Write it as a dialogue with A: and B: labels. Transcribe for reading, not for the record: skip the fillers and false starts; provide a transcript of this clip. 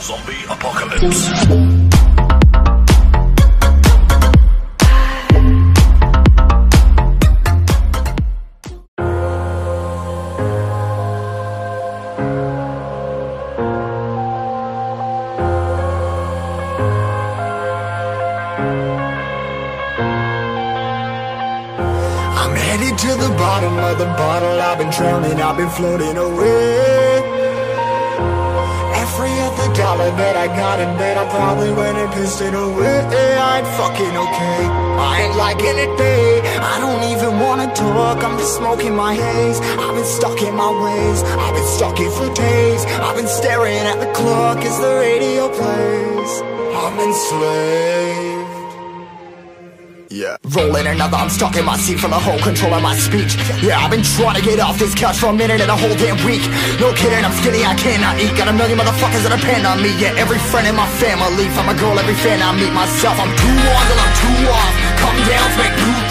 A: Zombie apocalypse.
B: I'm headed to the bottom of the bottle. I've been drowning, I've been floating away. Every other dollar that I got in bed, I probably went and pissed it away. I ain't fucking okay, I ain't liking it, babe. I don't even wanna talk, I'm just smoking my haze. I've been stuck in my ways, I've been stuck here for days. I've been staring at the clock as the radio plays. I'm enslaved. Yeah. Rolling another, I'm stuck in my seat from the whole control of my speech. Yeah, I've been trying to get off this couch for a minute and a whole damn week. No kidding, I'm skinny, I cannot eat. Got a million motherfuckers that depend on me. Yeah, every friend in my family, from a girl, every fan I meet myself. I'm too on till I'm too off. Come down to make new